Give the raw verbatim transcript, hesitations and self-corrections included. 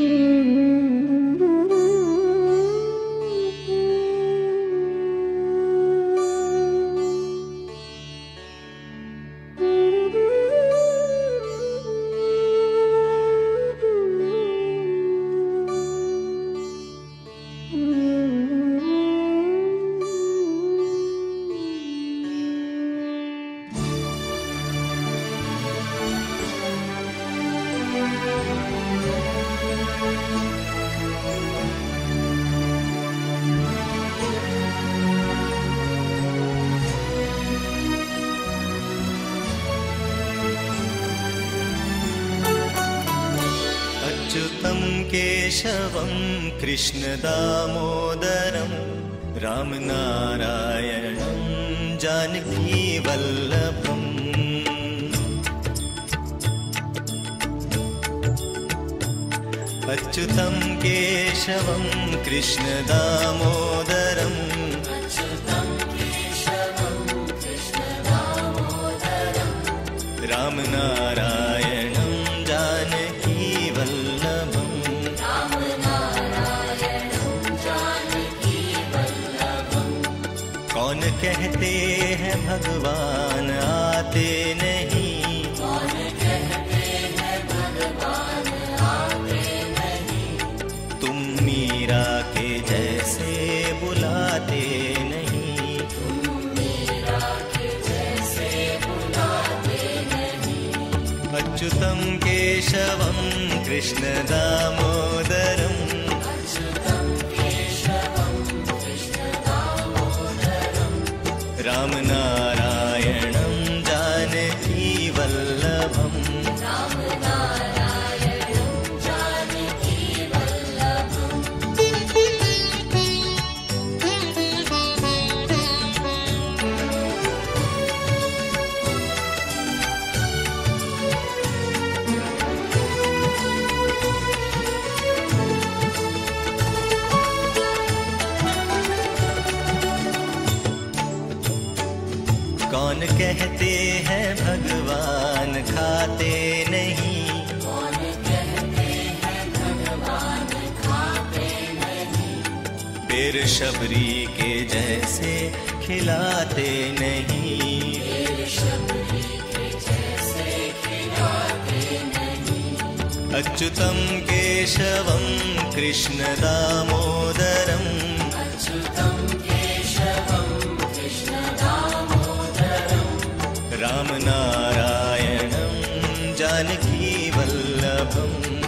अच्युतं केशवं कृष्णदामोदरं रामनारायणं जानकीवल्लभम् अच्युतं केशवं कृष्णदामोदरं रामनारायणं जानकीवल्लभम् कौन कहते हैं भगवान आते नहीं, कौन कहते हैं भगवान आते नहीं, तुम मीरा के जैसे बुलाते नहीं, तुम मीरा के जैसे बुलाते नहीं। अच्युतं केशवं कृष्ण दामोदरम् रामनारायणं जानकीवल्लभम् कौन कहते हैं भगवान खाते नहीं, कौन कहते हैं भगवान खाते नहीं, फिर शबरी के जैसे खिलाते नहीं, फिर शबरी के जैसे खिलाते नहीं। अच्युतं केशवं कृष्ण दामोदरम् अच्युतं केशवं कृष्ण रामनारायणं जानकीवल्लभम्